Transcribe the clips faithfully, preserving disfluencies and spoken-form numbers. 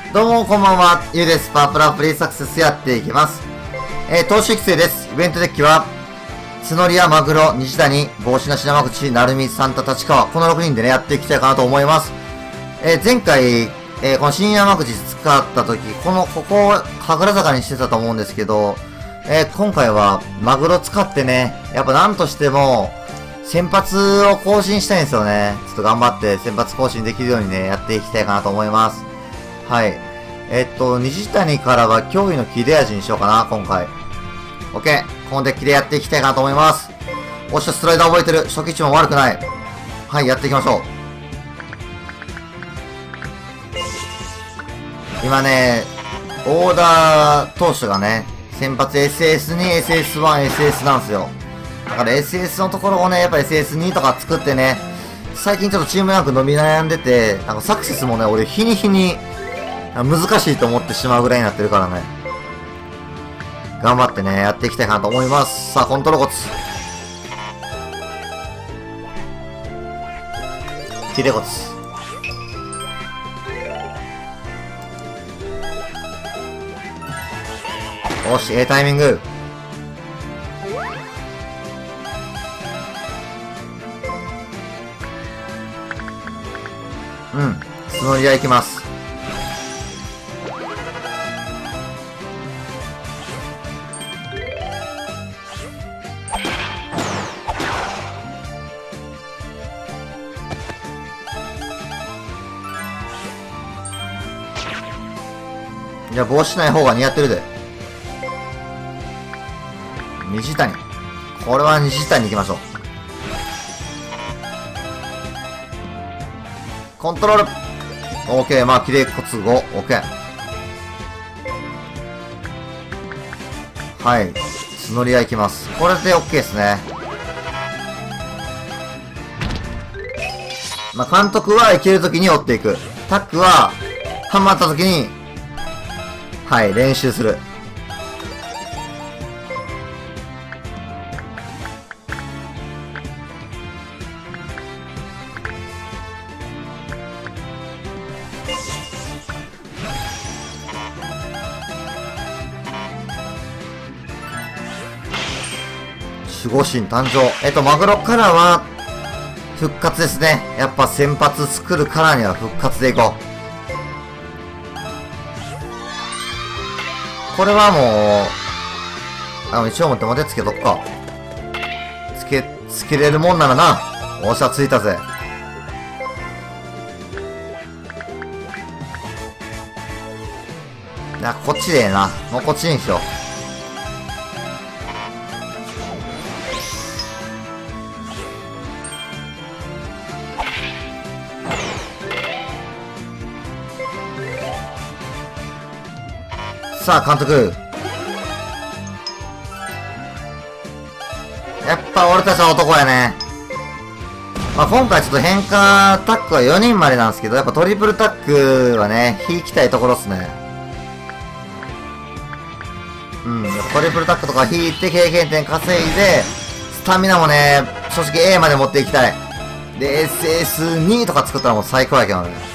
どうもこんばんは、ゆうです。パワープラプレイサクセスやっていきます。えー、投手育成です。イベントデッキは、角りやマグロ、西谷、帽子なし山口、成美、サンタ、立川、このろくにんでね、やっていきたいかなと思います。えー、前回、えー、この新山口使った時、この、ここを神楽坂にしてたと思うんですけど、えー、今回は、マグロ使ってね、やっぱなんとしても、先発を更新したいんですよね。ちょっと頑張って先発更新できるようにね、やっていきたいかなと思います。はい。えっと、西谷からは驚異の切れ味にしようかな、今回。OK。このデッキでやっていきたいかなと思います。おっしゃ、スライダー覚えてる。初期値も悪くない。はい、やっていきましょう。今ね、オーダー投手がね、先発 エスエスに、エスエスワン、エスエス なんですよ。だから エスエス のところをね、やっぱ エスエスツー とか作ってね、最近ちょっとチームランク伸び悩んでて、なんかサクセスもね、俺日に日に難しいと思ってしまうぐらいになってるからね。頑張ってね、やっていきたいかなと思います。さあ、コントローコツ。キレコツ。よし、ええタイミング。うん。角り合いいきます。いや、帽子ない方が似合ってるで。西谷。これは西谷に行きましょう。コントロール !OK。まあ、キレコツご。OK。はい。角り合いきます。これで OK ですね。まあ、監督は行けるときに追っていく。タックは、ハマったときに、はい、練習する。守護神誕生。えっと、マグロからは、復活ですね。やっぱ先発作るからには復活でいこう。これはもう、あの、一応持っても手つけとくか。つけ、つけれるもんならな。おっしゃ、ついたぜ。いや、こっちでええな。もうこっちにしよう。さあ、監督。やっぱ俺たちは男やね。まあ、今回ちょっと変化タックはよにんまでなんですけど、やっぱトリプルタックはね、引きたいところっすね。うん、トリプルタックとか引いて経験点稼いで、スタミナもね、正直 A まで持っていきたい。で、エスエスツー とか作ったらもう最高やけどね。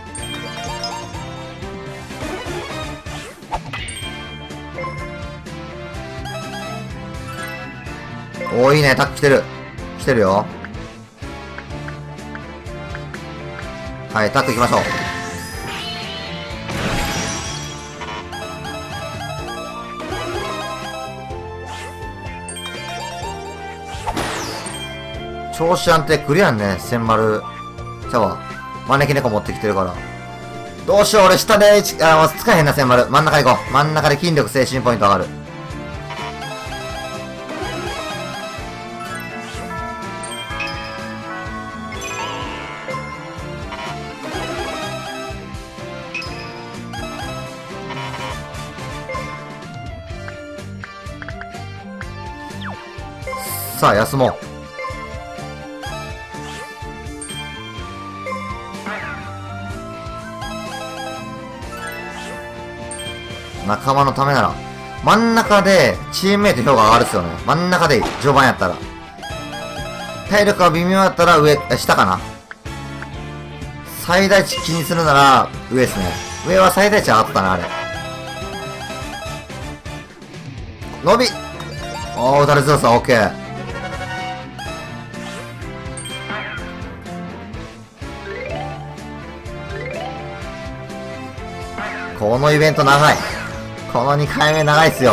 おー、いいね。タック来てる。来てるよ。はい、タック行きましょう。調子安定クリアんね。千丸。ちゃうわ。招き猫持ってきてるから。どうしよう、俺下で、あ、使えへんな、千丸。真ん中行こう。真ん中で筋力精神ポイント上がる。さあ、休もう。仲間のためなら。真ん中で、チームメイト評価上がるっすよね。真ん中でいい。序盤やったら。体力が微妙やったら上、下かな。最大値気にするなら、上ですね。 上は最大値上がったな、あれ。伸びおー、打たれ強さ、オッケー。このイベント長い。このにかいめ長いっすよ。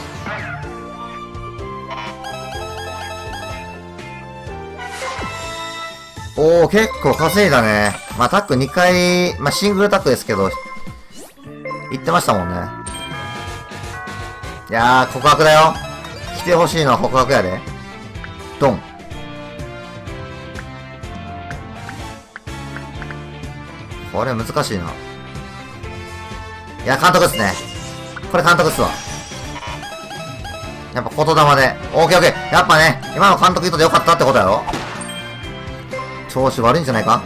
おー、結構稼いだね。まあ、タックにかい、まあ、シングルタックですけど、言ってましたもんね。いやー、告白だよ。来てほしいのは告白やで。ドン。これ難しいな。いや、監督っすね。これ監督っすわ。やっぱ言霊で。オーケーオーケー。やっぱね、今の監督言うとでよかったってことやろ。調子悪いんじゃないか。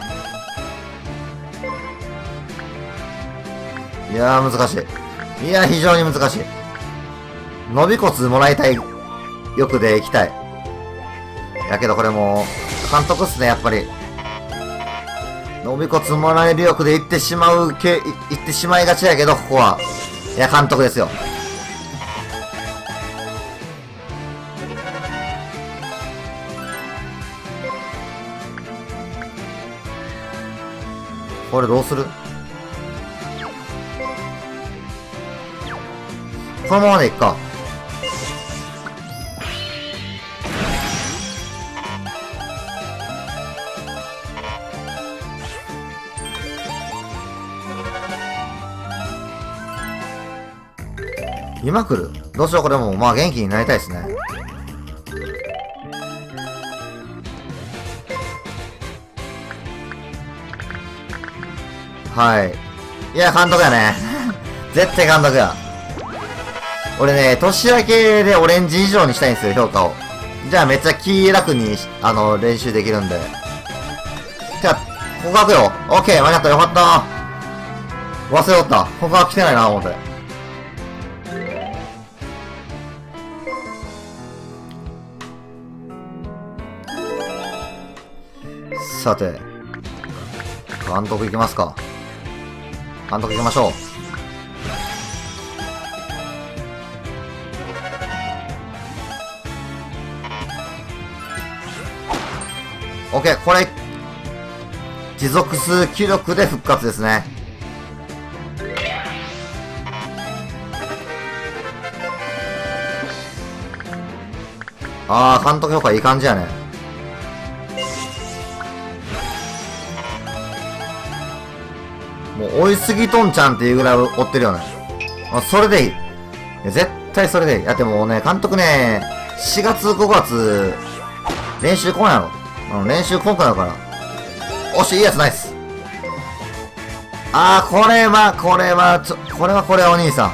いやー、難しい。いやー、非常に難しい。伸び骨もらいたい欲で行きたい。やけどこれもう、監督っすね、やっぱり。伸び骨もらえる欲で行ってしまうけ、行ってしまいがちやけど、ここは。いや、監督ですよ。これどうする？このままでいっか。今来る？どうしよう、これもう、まあ元気になりたいですね。はい。いや、監督やね。絶対監督や。俺ね、年明けでオレンジ以上にしたいんですよ、評価を。じゃあめっちゃ気楽に、あの、練習できるんで。じゃあ、告白よ。オッケー、間に合った、よかった。忘れとった。告白来てないな、思って。さて、監督行きますか。監督行きましょう。オッケー、これ、持続数気力で復活ですね。あー、監督評価いい感じやね。もう追いすぎとんちゃんっていうぐらい追ってるよね。あ、それでいい。いや絶対それでいい。だってもうね、監督ね、しがつごがつ、練習来んやろ。あの練習来んかだから。おし、いいやつないっす。あー、これは、これは、ちょ、これはこれはお兄さん。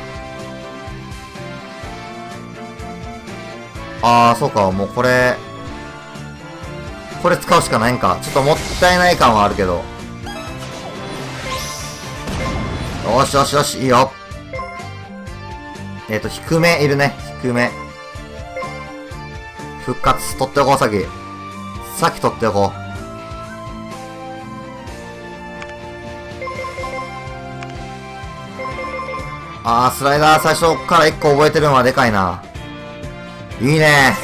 あー、そうか、もうこれ、これ使うしかないんか。ちょっともったいない感はあるけど。よしよしよし、いいよ。えっと、低めいるね。低め。復活、取っておこう、先。先取っておこう。あー、スライダー最初からいっこ覚えてるのはでかいな。いいね。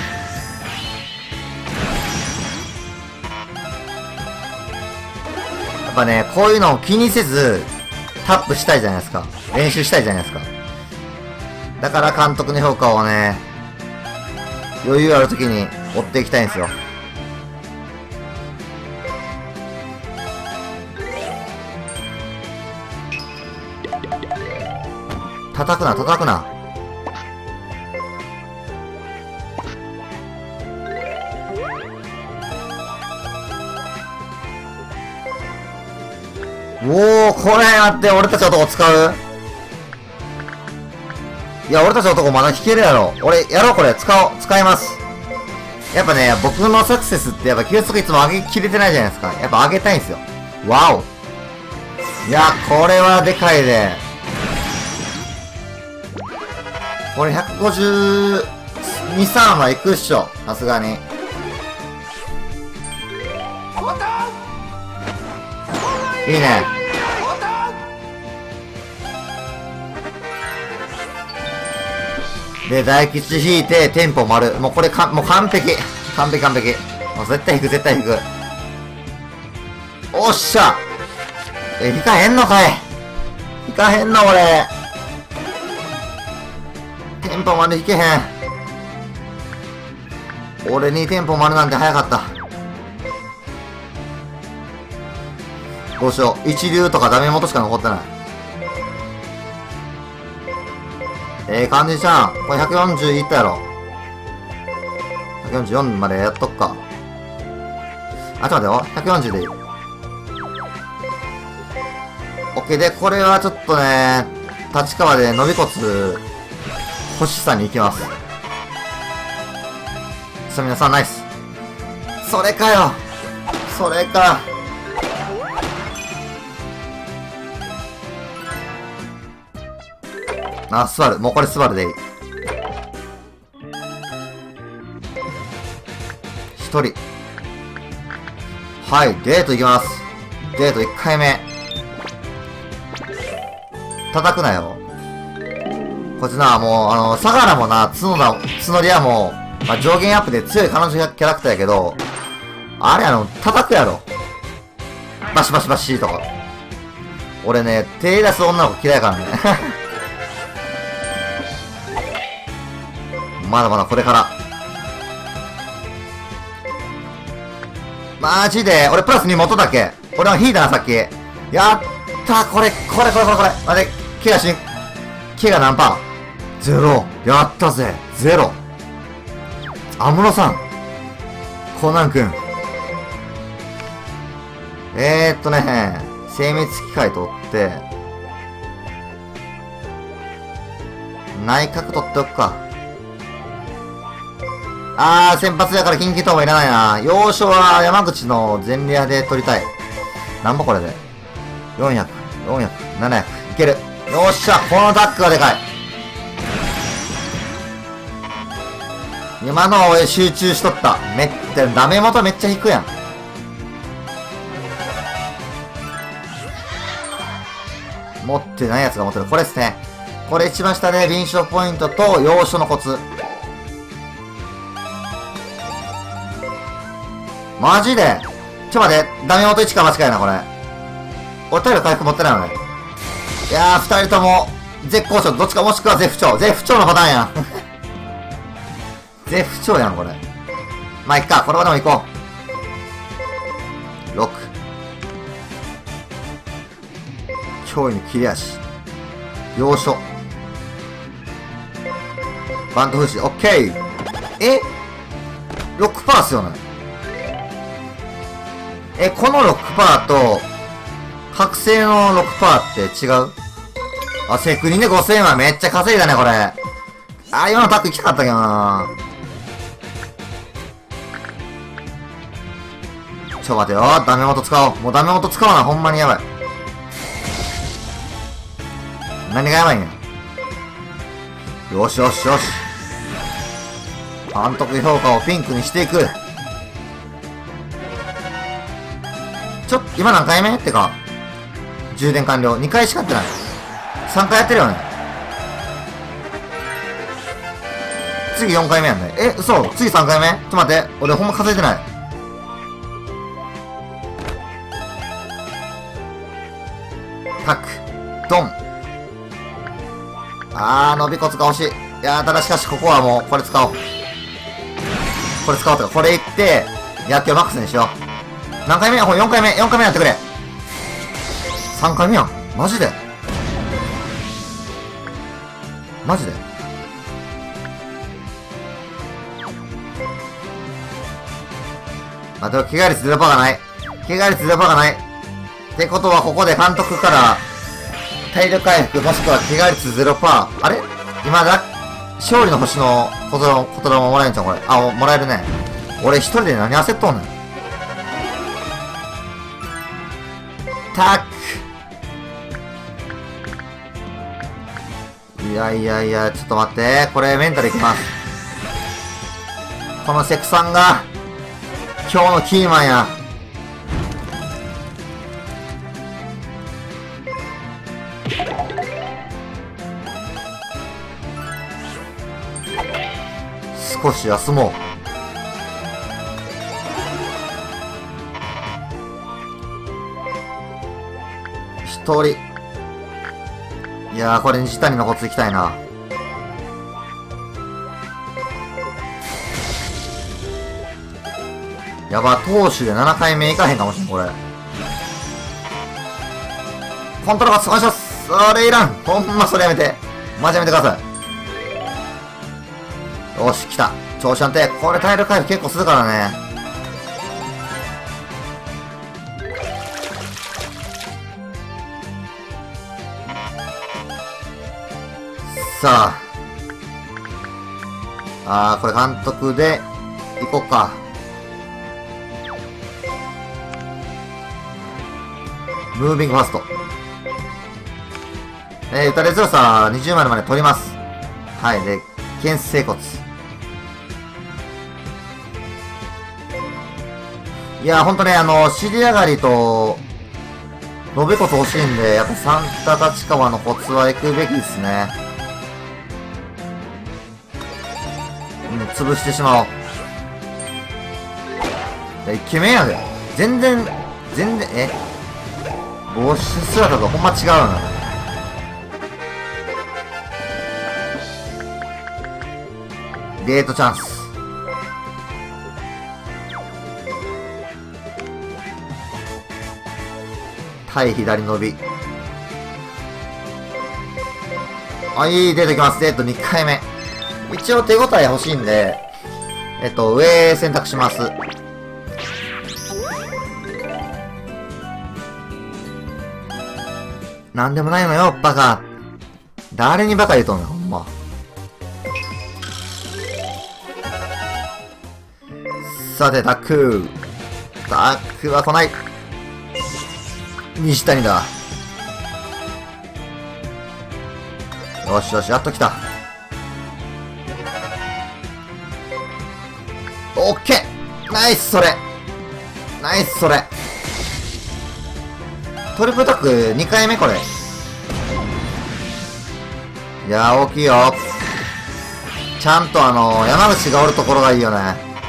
やっぱね、こういうのを気にせず、タップしたいじゃないですか。練習したいじゃないですか。だから監督の評価をね、余裕ある時に追っていきたいんですよ。叩くな、叩くな。おー、これやって、俺たち男使う？いや、俺たち男まだ弾けるやろ。俺、やろうこれ、使おう、使います。やっぱね、僕のサクセスってやっぱ球速いつも上げきれてないじゃないですか。やっぱ上げたいんですよ。わお。いや、これはでかいで。これひゃくごじゅうに、さんはいくっしょ。さすがに。いいね。 で、大吉引いて、テンポ丸。もうこれか、もう完璧。完璧完璧。もう絶対引く、絶対引く。おっしゃえ、引かへんのかい引かへんの俺。テンポ丸引けへん。俺にテンポ丸なんて早かった。どうしよう。一流とかダメ元しか残ってない。ええ感じじゃん。これひゃくよんじゅういったやろ。ひゃくよんじゅうよんまでやっとくか。あ、ちょっと待ってよ。ひゃくよんじゅうでいい。オッケーで、これはちょっとね、立川で伸び骨、欲しさに行きます。さあ皆さんナイス。それかよ。それか。あ、スバル。もうこれスバルでいい。一人。はい、デート行きます。デートいっかいめ。叩くなよ。こいつな、もう、あの、相良もな、角田、角りはもう、まあ、上限アップで強い彼女キャラクターやけど、あれあの、叩くやろ。バシバシバシとか。俺ね、手出す女の子嫌いやからね。まだまだこれから。マジで、俺プラスに元だけ。俺は引いたな、さっき。やったー、これ、これ、これ、これ、これ。待って、怪我しん。怪我何パーゼロ。やったぜ。ゼロ。安室さん。コナン君。えーっとね、精密機械取って、内角取っておくか。あー、先発だから近畿等もいらないな。要所は山口の全レアで取りたい。なんぼこれで。よんひゃく、よんひゃく、ななひゃく。いける。よっしゃ、このタックがでかい。今のは俺集中しとった。めっちゃ、ダメ元めっちゃ引くやん。持ってないやつが持ってる。これですね。これ一番下で臨床ポイントと要所のコツ。マジでちょ待って、ダメ元いちか間違いな、これ。俺体力回復持ってないよね。いやー、二人とも、絶好調、どっちかもしくは絶不調。絶不調のパターンやん。絶不調やん、これ。まあ、いっか、これはでも行こう。ろく。驚異の切れ足。要所。バント封じ、オッケー。え ?ろくパーセント っすよね。え、この ろくパーセント と、覚醒の ろくパーセント って違う？あ、セクニでごせんえんはめっちゃ稼いだね、これ。あ、今のタック行きたかったけどな。ちょ、待てよ。ダメ元使おう。もうダメ元使うな。ほんまにやばい。何がやばいんや。よしよしよし。監督評価をピンクにしていく。ちょ、今何回目ってか、充電完了。にかいしかやってない。さんかいやってるよね。次よんかいめやんね。え、嘘？次さんかいめ？ちょっと待って。俺ほんま数えてない。タック。ドン。あー、伸び骨が欲しい。いやー、ただしかしここはもう、これ使おう。これ使おうとか、これいって、野球マックスにしよう。何回目？ほら、よんかいめ。よんかいめやってくれ。さんかいめやん。マジでマジであ、でも、怪我率ゼロパーセントがない。怪我率ゼロパーセントがない。ってことは、ここで監督から、体力回復、もしくは怪我率ゼロパーセント。あれ今だ、勝利の星の言霊、言霊ももらえるんじゃん、これ。あ、もらえるね。俺一人で何焦っとんねん。タック。いやいやいや、ちょっと待って。これメンタルいきます。このセクさんが、今日のキーマンや。 少し休もう。一人。いやー、これ西谷のコツ行きたいな。やば、投手でななかいめいかへんかもしれん、これ。コントロールがお願いします。それいらん。ほんまそれやめて。マジやめてください。よし、来た。調子安定。これ体力回復結構するからね。さあ。あー、これ監督で、行こっか。ムービングファスト。えー、打たれ強さにじゅうまでまで取ります。はい。で、牽制骨。いやー、ほんとね、あの、尻上がりと、伸び骨欲しいんで、やっぱサンタ立川のコツは行くべきですね。うん、潰してしまおう。いや、イケメンやで。全然、全然、え帽子姿とほんま違うな。ゲートチャンス。対左伸び。はい、出てきます。えっと、にかいめ。一応手応え欲しいんで、えっと、上選択します。なんでもないのよ、バカ。誰にバカ言うとんの、ほんま。さて、タック。タックは来ない。西谷だ。よしよし、やっと来た。オッケーナイスそれナイスそれトリプルタックにかいめこれ。いやー、大きいよ。ちゃんとあのー、山口がおるところがいいよね。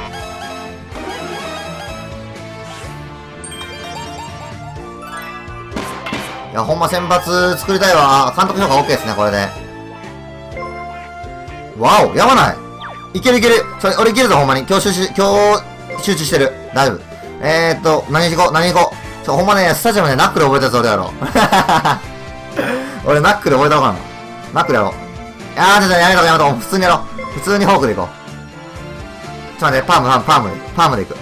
いや、ほんま先発作りたいわ。監督評価 OK ですね、これで。わお、やばない。いけるいける。それ、俺いけるぞ、ほんまに。今日集中、今日、集中してる。大丈夫。えーっと、何行こう、何行こう。ちょ、ほんまね、スタジアムでナックル覚えたやつ俺やろ。俺ナックル覚えたのかな。ナックルやろう。いやー、ちょっとやめとこやめとこ。普通にやろう。普通にフォークでいこう。ちょっと待って、パーム、パーム、パームで、パームでいく。ちょ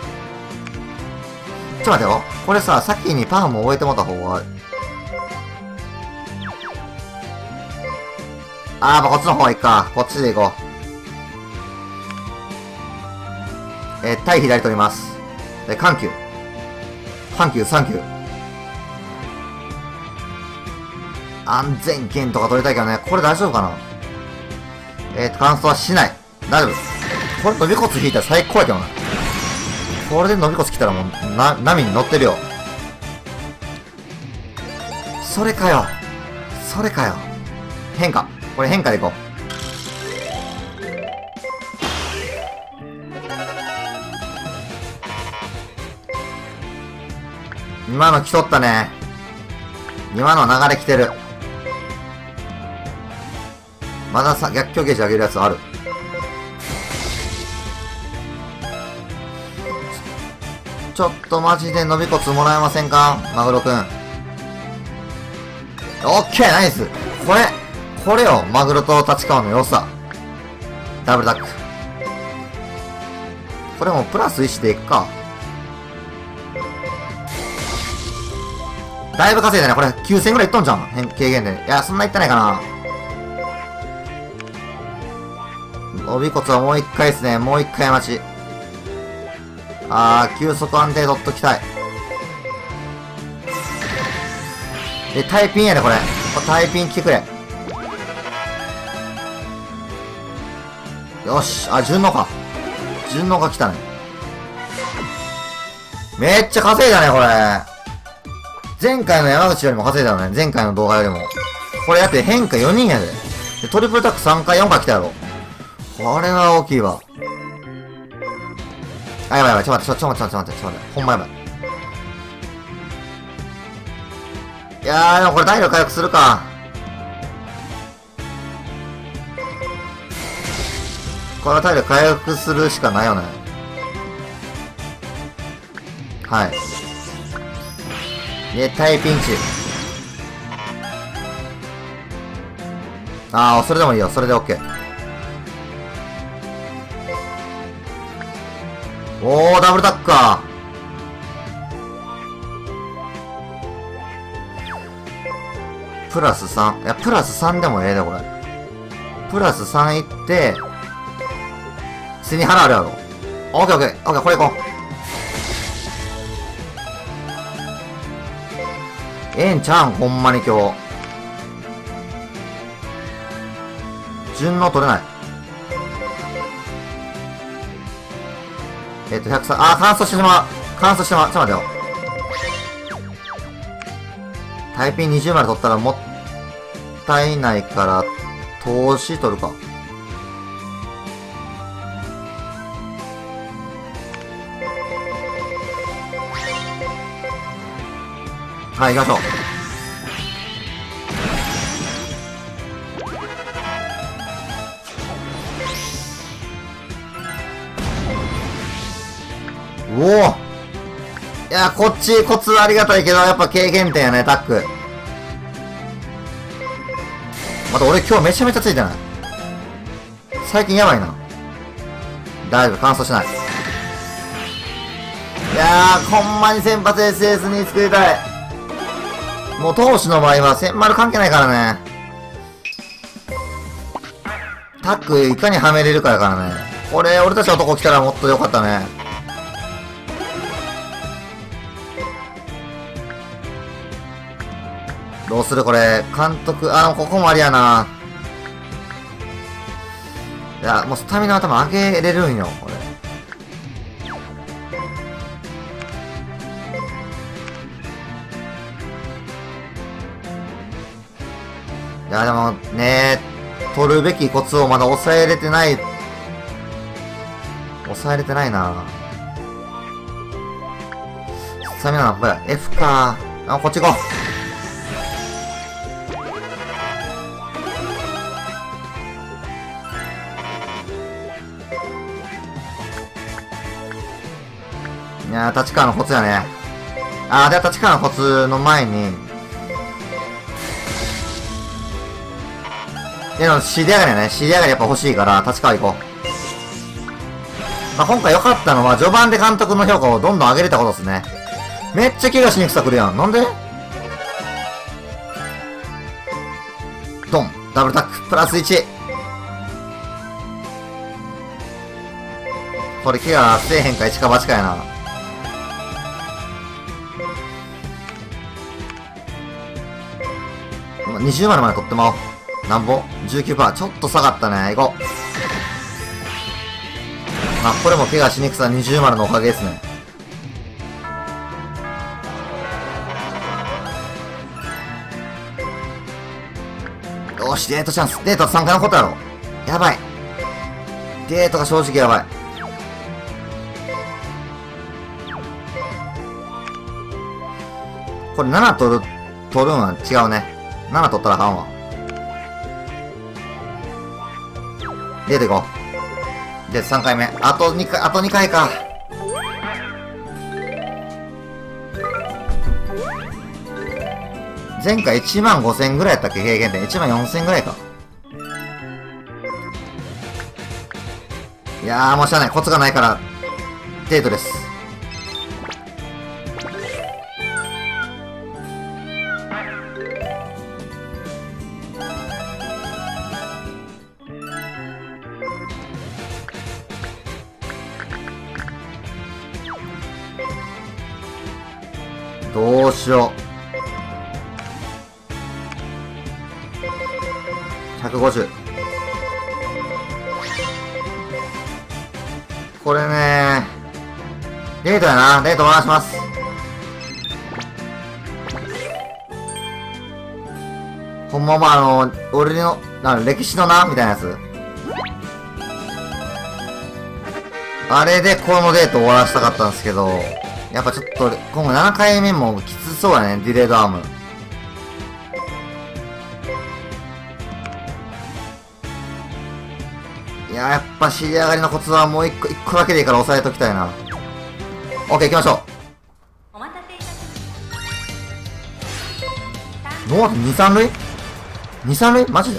っと待ってよ。これさ、先にパーム覚えてもらった方が、あー、まあ、こっちの方がいいか。こっちで行こう。えー、対左取ります。で、緩急。緩急、さん球。安全圏とか取りたいけどね。これ大丈夫かな。えーと、乾燥はしない。大丈夫。これ伸び骨引いたら最高やけどな。これで伸び骨来たらもう、な、波に乗ってるよ。それかよ。それかよ。変化。これ変化でいこう。今の来とったね。今の流れ来てる。まださ、逆境ゲージ上げるやつある。ちょっとマジで伸び骨もらえませんかマグロくん。オッケーナイスこれ、これよ、マグロと立川の良さ。ダブルタック。これもプラスいちでいくか。だいぶ稼いだね。これきゅうせんぐらいいっとんじゃん。軽減で。いや、そんないってないかな。伸び骨はもう一回ですね。もう一回待ち。あー、急速安定取っときたい。え、タイピンやで、これ。これタイピン来てくれ。よし。あ、順応か。順応が来たね。めっちゃ稼いだね、これ。前回の山口よりも稼いだよね。前回の動画よりも。これやって変化よにんやで。でトリプルタックさんかいよんかい来たやろ。 これは大きいわ。あ、やばいやばい、ちょっと待って、ちょ、ちょ、ちょ、ちょ、待って、ちょ、待って、ほんまやばい。いやー、でもこれ体力回復するか。これは体力回復するしかないよね。はい。絶対ピンチ。ああ、それでもいいよ。それで OK。おー、ダブルタックか。プラスさん。いや、プラスさんでもええで、これ。プラスさんいって、背に腹あるやろ。オッケーオッケー。オッケー、これいこう。ええんちゃうん、ほんまに今日。順応取れない。えっと、ひゃくさん、あー、乾燥してしまう。乾燥してまう。ちょっと待ってよ。タイピンにじゅうまで取ったらもったいないから、投資取るか。はい、行きましょう。おお。いや、こっち、コツありがたいけど、やっぱ経験点やね、タック。また俺今日めちゃめちゃついてない。最近やばいな。大丈夫、乾燥しない。いやー、ほんまに先発 エスエス に作りたい。もう投手の場合は千丸関係ないからね。タックいかにはめれるかやからね。これ、俺たち男来たらもっと良かったね。どうするこれ、監督、あ、ここもありやな。いや、もうスタミナは多分上げれるんよ、これ。いや、でもね、取るべきコツをまだ抑えれてない。抑えれてないな。スタミナの、これ、F か。あ、こっち行こう。いやー、立川のコツやね。あー、では立川のコツの前に、でも、仕上がりやね。仕上がりやっぱ欲しいから、立川行こう。まあ、今回良かったのは、序盤で監督の評価をどんどん上げれたことですね。めっちゃ怪我しにくさくるやん。なんでドン。ダブルタック。プラスいち。これ怪我せえへんか、一か八かやな。にじゅうまでまで取ってまおう。なんぼ ?じゅうきゅうパーセント。ちょっと下がったね。行こう。まあ、これも怪我しにくさにじゅうまでのおかげですね。よし、デートチャンス。デートさんかいのことやろ。やばい。デートが正直やばい。これなな取る、取るんは違うね。なな取ったらあかんわ。デート行こう。で、さんかいめ。あとにかい、あとにかいか。前回いちまんごせんぐらいやったっけ経験点。いちまんよんせんぐらいか。いやー、もうしゃあない。コツがないから、デートです。どうしよう。ひゃくごじゅう。これねー。デートやな。デートお願いします。ほんままあの、俺の、な歴史のなみたいなやつ。 あれでこのデート終わらせたかったんですけど、やっぱちょっと、今後ななかいめもきつそうやね、ディレードアーム。いや、やっぱ尻上がりのコツはもう一個、一個だけでいいから押さえときたいな。オッケー、行きましょう。ノーアウトに、さん塁 ?に、さん塁マジで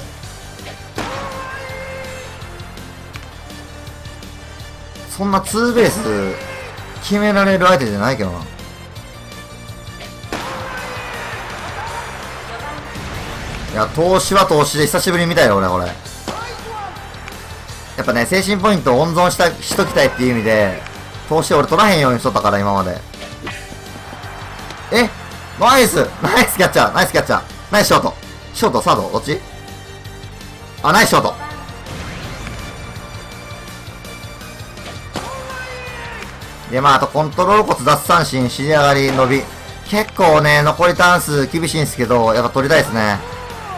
そんなツーベース決められる相手じゃないけどな。いや、投資は投資で久しぶりに見たよ、俺、これ。やっぱね、精神ポイントを温存した、しときたいっていう意味で、投資俺取らへんようにしとったから、今まで。えナイスナイスキャッチャーナイスキャッチャーナイスショートショートサードどっちあ、ナイスショートで、まあ、あとコントロールコツ、奪三振、尻上がり、伸び。結構ね、残りターン数厳しいんですけど、やっぱ取りたいですね。やっ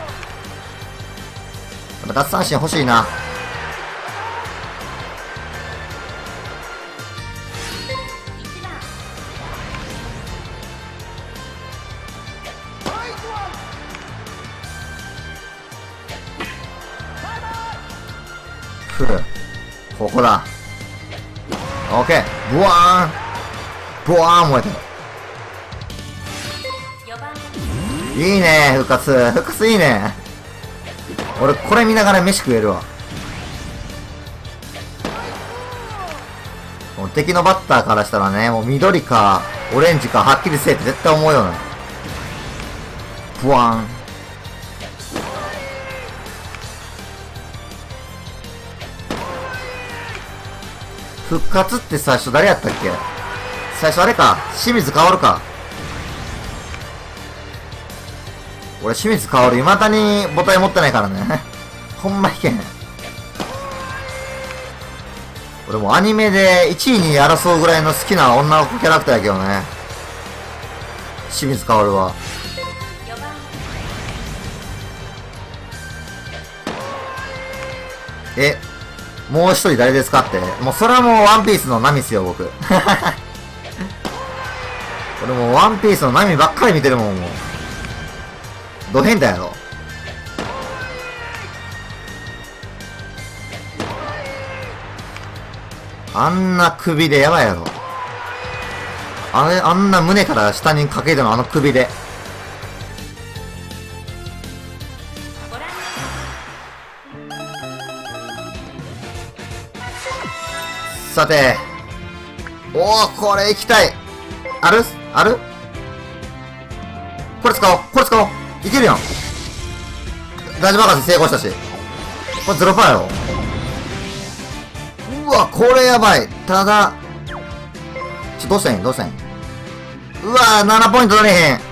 ぱ奪三振欲しいな。ふう。ここだ。オッケー。ブワーン。ブワーン燃えてる。いいね、復活。復活いいね。俺、これ見ながら飯食えるわ。もう敵のバッターからしたらね、もう緑か、オレンジか、はっきりせえって絶対思うよな。ブワーン。復活って最初誰やったっけ？最初あれか。清水薫か。俺清水薫未だに母体持ってないからね。ほんまいけん。俺もうアニメでいちいに争うぐらいの好きな女の子キャラクターやけどね。清水薫は。えもう一人誰ですかって。もうそれはもうワンピースのナミっすよ、僕。俺もうワンピースのナミばっかり見てるもん、もう。ド変だやろ。あんな首でやばいやろ。あれ、あんな胸から下にかけるのあの首で。さて。おお、これ行きたい。あるあるこれ使おう。これ使おう。いけるやん。大丈夫博士成功したし。これゼロパーやろ。うわ、これやばい。ただ、ちょ、どうしたらいいんどうしたらいいんうわー、ななポイント足りへん。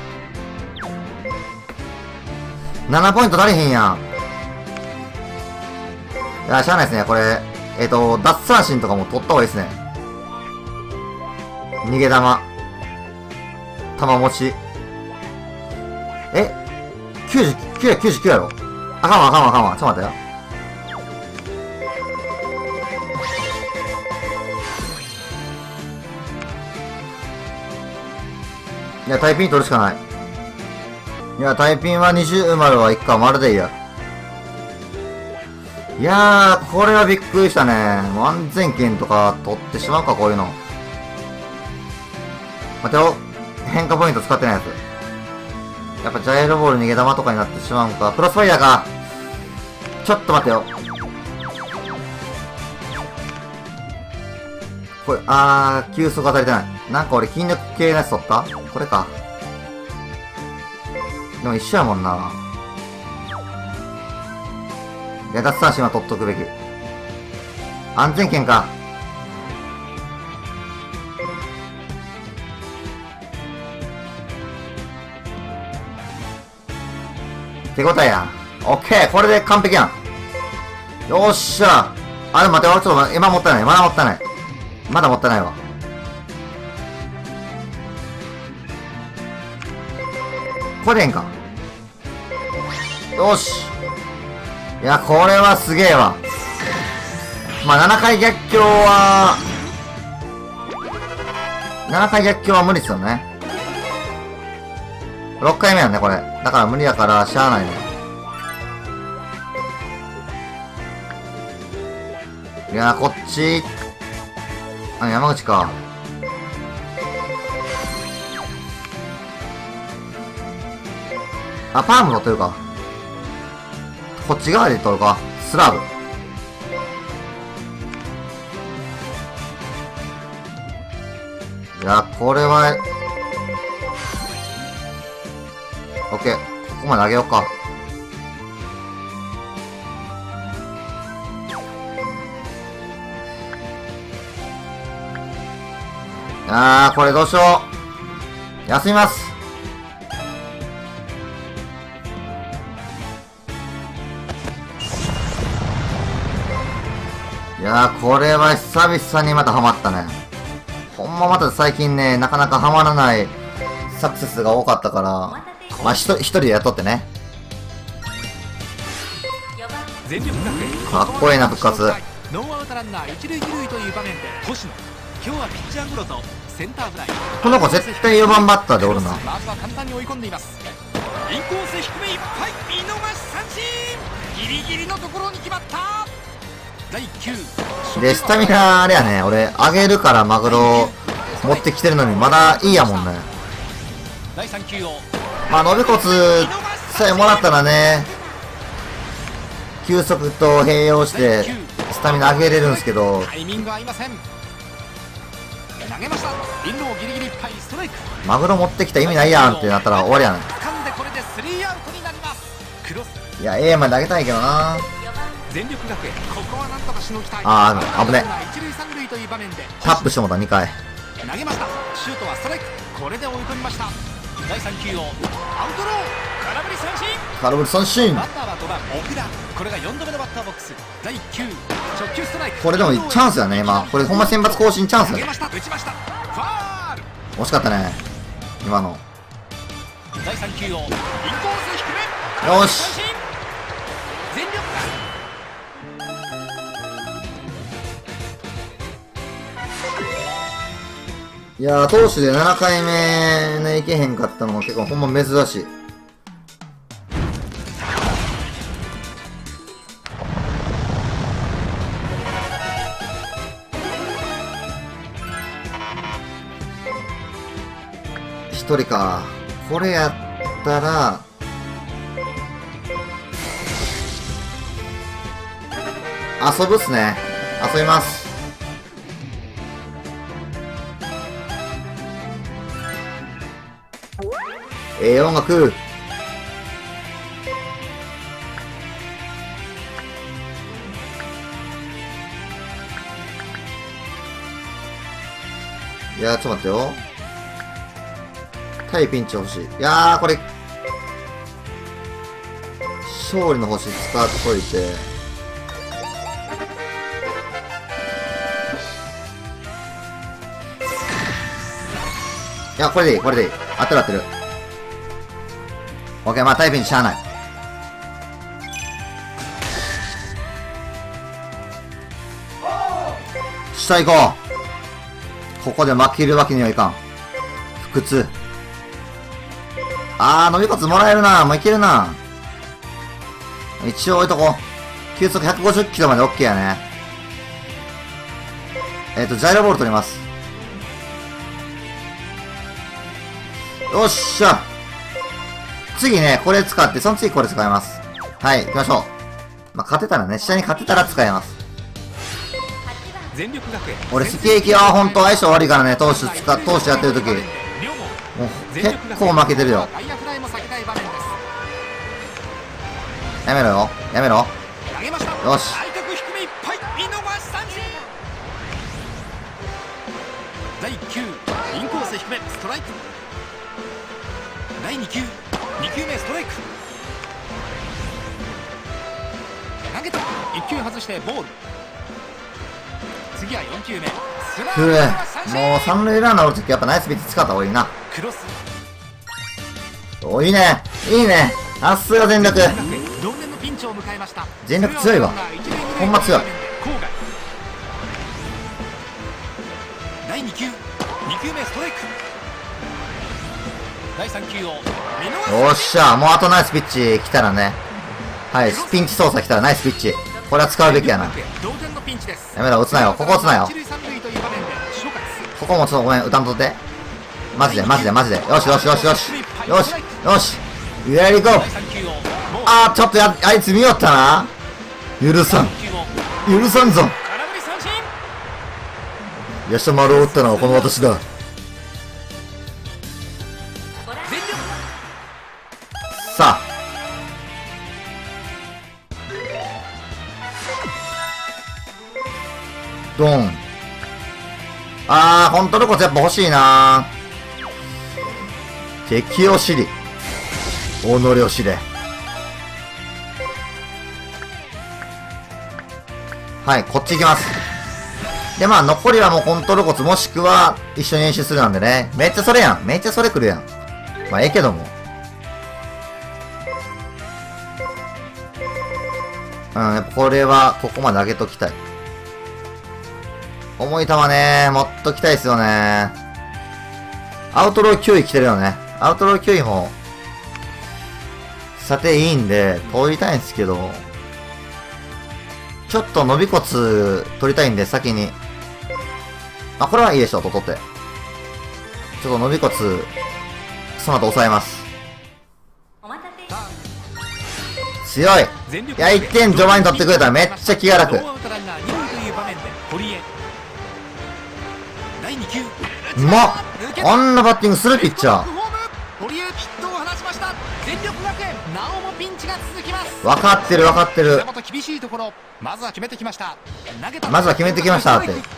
ななポイント足りへんやん。いや、しゃあないですね、これ。えっと、奪三振とかも取った方がいいですね。逃げ玉。玉持ち。え ?きゅうじゅうきゅう、きゅうじゅうきゅうやろあかんわあかんわあかんわ。ちょっと待ってよ。いや、タイピン取るしかない。いや、タイピンはにじゅう丸はいっか、丸でいいや。いやー、これはびっくりしたね。もう安全圏とか取ってしまうか、こういうの。待てよ。変化ポイント使ってないやつ。やっぱジャイロボール逃げ玉とかになってしまうんか。クロスファイヤーか。ちょっと待ってよ。これ、あー、急速当たりてない。なんか俺筋力系のやつ取ったこれか。でも一緒やもんな。いや、奪三振は取っとくべき。安全圏か。手応えやん。オッケーこれで完璧やん。よっしゃあ、でも待って、俺ちょっと待って、今もったいない。まだもったいない。まだもったいないわ。これでええんか。よし。いや、これはすげえわ。まあ、ななかい逆境は、 ななかい逆境は無理ですよね。ろっかいめやんね、これ。だから無理やから、しゃあないね。いやー、こっち。あ、山口か。あ、パーム取ってるか。こっち側で取るか。スラーブ。いや、これは、オッケー。ここまで上げようか。あー、これどうしよう。休みます。いやー、これは久々にまたハマったね。ほんままた最近ね、なかなかハマらないサクセスが多かったから、まあ、ひと一人でやっとってね。かっこいいな、復活。 ノーアウトランナー一塁二塁という場面で星野、今日はピッチャーゴロとセンターフライ。 この子絶対よばんバッターでおるな。 まずは簡単に追い込んでいます。インコース低めいっぱい、見逃し三振、ギリギリのところに決まった。だいきゅうで、スタミナあれやね、俺、上げるからマグロ持ってきてるのにまだいいやもんね。 だいさん球をまあ、伸び骨さえもらったらね、球速と併用してスタミナ上げれるんですけど、 タイミング合いません。投げました。インローギリギリいっぱい、ストライク。 マグロ持ってきた意味ないやんってなったら終わりやね。 掴んでこれでスリーアウトになります。クロス。 いや、A まで投げたいけどな。 全力学園、ここはなんとかしのぎたい。 あー、危ね。 一塁三塁という場面でタップしてもたにかい。 投げました。シュートはストライク。これで追い込みました。だいさん球をアウトロー、空振り三振。 空振り三振。 バッターはごばん奥田。これがよんどめのバッターボックス。だいきゅう直球ストライク。 これでもチャンスやね、今。これほんま選抜更新チャンスやね。 投げました。打ちました。ファール。 惜しかったね、今の。 だいさん球をインコース低め。 よし。 三振。全力だ。 いやー、投手でななかいめね、いけへんかったのも結構ほんま珍しい。一人か。これやったら、遊ぶっすね。遊びます。ええ音楽。いやー、ちょっと待ってよ。対ピンチ欲しい。いやー、これ、勝利の星使っといて。いや、これでいい、これでいい。当ってる当ってる。オッケー、まあ、対ピンチしゃあない。下行こう。ここで負けるわけにはいかん。腹痛。あー、伸び骨もらえるな。もういけるな。一応置いとこう。球速ひゃくごじゅっキロまで OK やね。えっと、ジャイロボール取ります。よっしゃ。次ね、これ使って、その次これ使います。はい、行きましょう。まあ、勝てたらね、下に勝てたら使えます。 全力学園。 俺、スケーキは本当相性悪いからね、投手使、投手やってる時。もう、結構負けてるよ。やめろよ。やめろ。よし。 だいきゅうインコース低めストライク。だいに球に球目ストライク。投げた。いっ球外してボール。次はよん球目スラふう、もう三塁ランナーおるときやっぱナイスビーツ使った方がいいな。 クロス。 お、いいね。いいね。さすが全力。 同年のピンチを迎えました。 全力強いわ。ほんま強い。 だいに球に球球目ストライク。だいさん球を見逃す。 よっしゃ、もうあとナイスピッチ来たらね。はい、ピンチ操作来たらナイスピッチ。これは使うべきやな。 同点のピンチです。 やめろ、打つなよ。ここ打つなよ。 一塁三塁という場面で初回。 ここもちょっとごめん、歌んとって。マジで、マジで、マジで。よしよしよしよし。よし、よし。やりこう。あー、ちょっとや、あいつ見よったな。許さん。許さんぞ。ヤシャマルを打ったのはこの私だ。さあ。ドン。あー、コントロコツやっぱ欲しいな。敵を知り、己を知れ。はい、こっち行きます。で、まあ、残りはもうコントロコツもしくは一緒に練習するなんでね。めっちゃそれやん。めっちゃそれ来るやん。まあ、ええけども。うん、やっぱこれは、ここまで上げときたい。重い球ね、持っときたいですよね。アウトローきゅうい来てるよね。アウトローきゅういも、さていいんで、通りたいんですけど、ちょっと伸び骨取りたいんで、先に。あ、これはいいでしょ、と取って。ちょっと伸び骨、その後抑えます。強い。いや、いってん序盤に取ってくれたらめっちゃ気が楽。うまっ、あんなバッティングするピッチャー。分かってる分かってる。まずは決めてきましたって分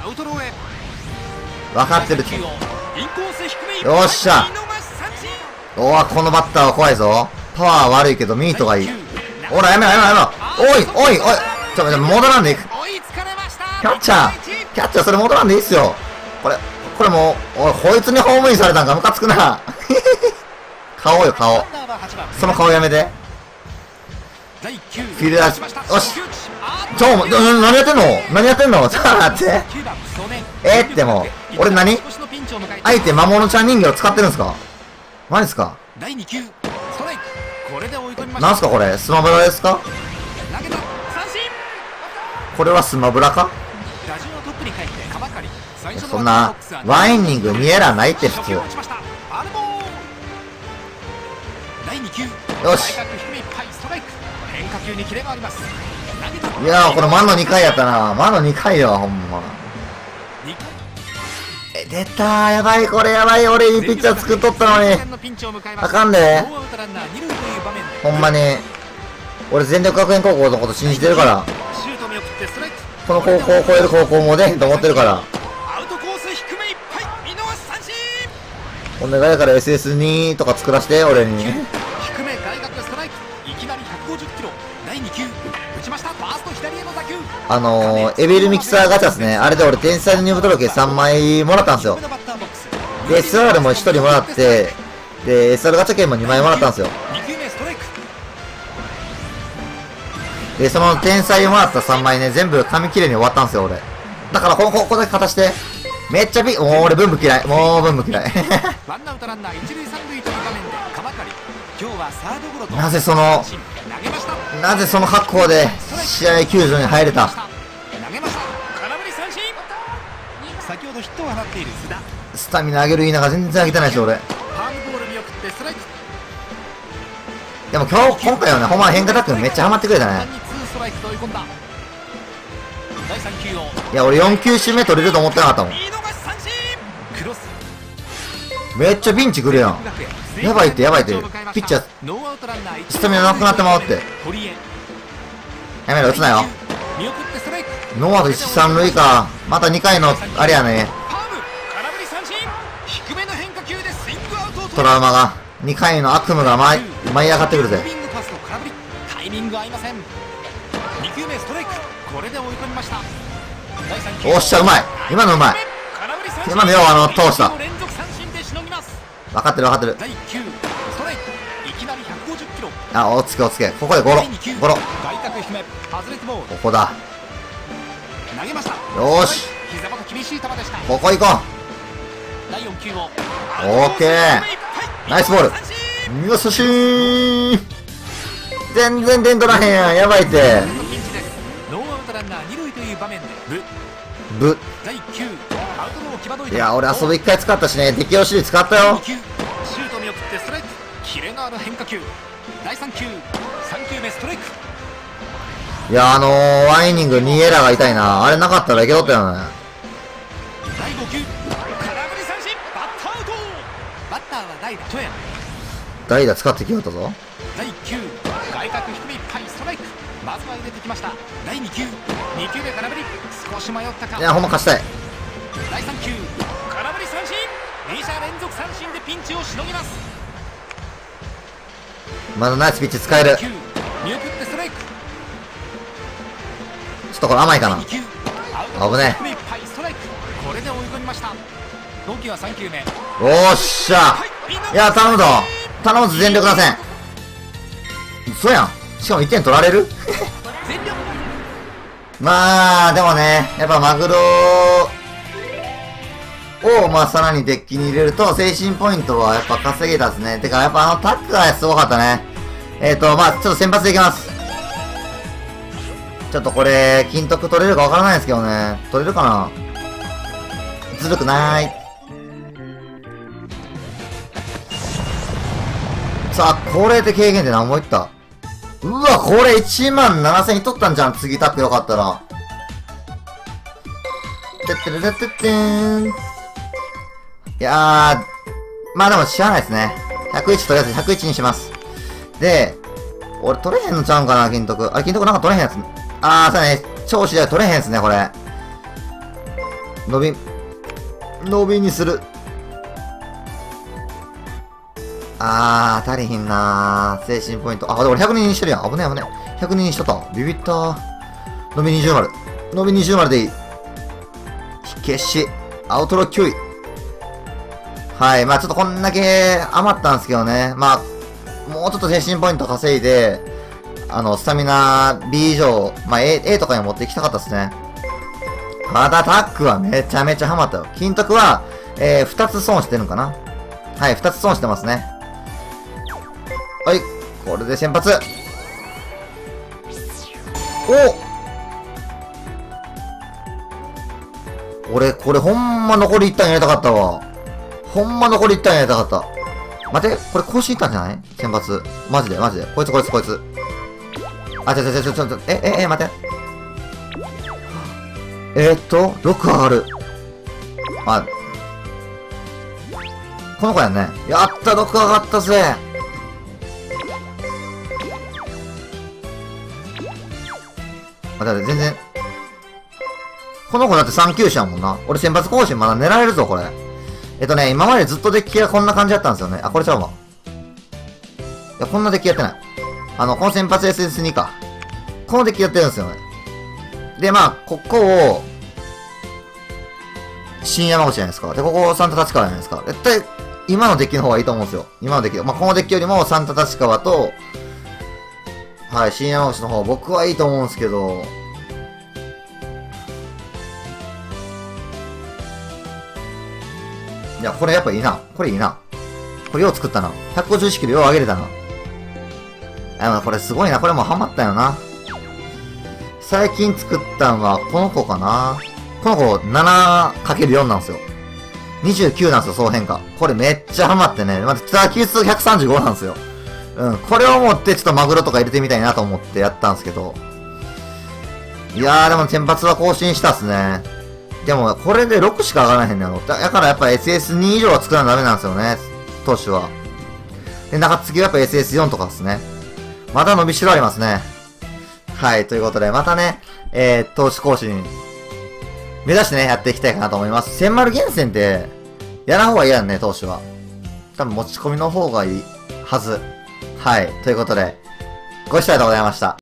かってるって。よっしゃ。おわ、このバッターは怖いぞ。パワー悪いけどミートがいい。ほらやめろやめろやめろ。おいおいおい、ちょっと戻らんでいく。キャッチャーキャッチャーそれ戻らんでいいっすよ。これこれもう、おい、こいつにホームインされたんかムカつくな。顔よ顔。その顔やめて。フィルダー、よし。ちょ、何やってんの何やってんのちょっと待って。えー、ってもう、俺何相手魔物ちゃん人形使ってるんすか？マジっすか？なんすかこれ？スマブラですか？これはスマブラか？そんな、ワイニングにエラーないって普通。よし。いやー、これ魔のにかいやったな。魔のにかいよ、ほんま。え、出たー。やばい、これやばい。俺いいピッチャー作っとったのに。あかんで。ほんまに。俺全力学園高校のこと信じてるから。この高校を超える高校もね、と思ってるから。お願いだから エスエスに とか作らせて、俺に。あのー、エビルミキサーガチャですね。あれで俺天才の入部届さんまいもらったんですよ。で、エスアール もひとりもらって、で、エスアール ガチャ券もにまいもらったんですよ。で、その天才もらったさんまいね、全部紙切れに終わったんですよ、俺。だから、ここ、ここだけ勝たして。めっちゃビ、もう俺文武嫌い。もう文武嫌い。なぜその、なぜその格好で試合球場に入れた。スタミナ上げる言いながら全然上げてないし俺。でも今日、今回はね、ほんま変化タックルめっちゃハマってくれたね。いや、俺よん球種目取れると思ってなかったもん。めっちゃピンチくるやん。やばいってやばいって。ピッチャー、スタミナなくなってまうって。やめろ、打つなよ。ノーアウト一三塁か。またにかいの、あれやね。トラウマが。にかいの悪夢が舞い、舞い上がってくるぜ。おっしゃ、うまい。今のうまい。今のよう、あの、通した。分かってる分かってる。あ、おつけおつけ。ここでゴロ。ゴロ。ここだ。よーし。ここ行こう。 だいよん球をオーケーナイスボール見事しー全然点取らへんやん。やばいって。 ピンチです。ノーアウトランナーに塁という場面でブブだいきゅうアウトロー際どい。 いや俺遊びいっかい使ったしね。適応手使ったよ。 シュート見送ってストライク。キレのある変化球。だいさん球さん球目ストライク。 いやあのー、ワンイニングにエラーが痛いな。あれなかったらいけとったよね。 だいご球空振り三振。バッターアウト。バッターは代打富山。 代打使ってきよったぞ。 だいきゅう外角低めいっぱいストライク。まずは入れてきました。だいに球に球目空振り。少し迷ったか。 いやほんま勝ちたい。 だいさん球空振り三振。に者連続三振でピンチをしのぎます。 まだナイスピッチ使える。ちょ見送ってストライク。 っとこれ甘いかな。危ねえ。これで追い込みました。同期はさん球目。 おーっしゃ。いや頼むぞ。頼むぞ全力打線。嘘やん。しかもいってん取られるまあでもねやっぱマグロをまあさらにデッキに入れると精神ポイントはやっぱ稼げたですね。てかやっぱあのタックがすごかったね。えーとまあちょっと先発でいきます。ちょっとこれ金徳取れるかわからないですけどね。取れるかな。ずるくない。さあこれで軽減って何もいった。うわこれいちまんななせんいっとったんじゃん。次タックよかったら。てってれれってってーん。いやー、まあでもしゃあないですね。ひゃくいちとりあえずひゃくいちにします。で、俺取れへんのちゃうんかな、金徳。あれ、金徳なんか取れへんやつ。あー、そうね、調子では取れへんっすね、これ。伸び、伸びにする。あー、足りひんなー。精神ポイント。あ、俺ひゃくにんにしてるやん。危ねえ危ねえ。ひゃくにんにしとった。ビビったー。伸びにじゅう丸。伸びにじゅう丸でいい。火消し。アウトロきゅうい。はい。まあちょっとこんだけ余ったんですけどね。まあ、もうちょっと精神ポイント稼いで、あの、スタミナ B 以上、まあ A, A とかに持っていきたかったですね。またタックはめちゃめちゃハマったよ。金徳は、えー、ふたつ損してるのかな。はい、ふたつ損してますね。はい。これで先発。お俺、これほんま残りいったんやりたかったわ。ほんま残りいったんやりたかった。待って、これ更新いったんじゃない先発。マジで、マジで。こいつ、こいつ、こいつ。あ、ちょちょちょちょちょ、え、え、え、待って。えー、っと、ろく上がる。あ、この子やんね。やった、ろく上がったぜ。あ、だって全然。この子だってさん球種やもんな。俺先発更新まだ狙えるぞ、これ。えっとね、今までずっとデッキがこんな感じだったんですよね。あ、これちゃうわ。いや、こんなデッキやってない。あの、この先発 エスエスに か。このデッキやってるんですよね。で、まあ、ここを、新山口じゃないですか。で、ここサンタ立川じゃないですか。絶対、今のデッキの方がいいと思うんですよ。今のデッキ。まあ、このデッキよりもサンタ立川と、はい、新山口の方、僕はいいと思うんですけど、いや、これやっぱいいな。これいいな。これよう作ったな。ひゃくごじゅういちキロよう上げれたな。あ、まあこれすごいな。これもうハマったよな。最近作ったんはこの子かな。この子 ななかけるよん なんですよ。にじゅうきゅうなんですよ、総変化。これめっちゃハマってね。まず、打球数ひゃくさんじゅうごなんですよ。うん。これを持ってちょっとマグロとか入れてみたいなと思ってやったんですけど。いやーでも先発は更新したっすね。でも、これでろくしか上がらへんねやろ。だからやっぱ エスエスに 以上は作らなダメなんですよね。投手は。で、中継ぎはやっぱ エスエスよん とかですね。まだ伸びしろありますね。はい、ということで、またね、えー、投手更新、目指してね、やっていきたいかなと思います。千丸厳選って、やらん方が嫌やんね、投手は。多分持ち込みの方がいいはず。はい、ということで、ご視聴ありがとうございました。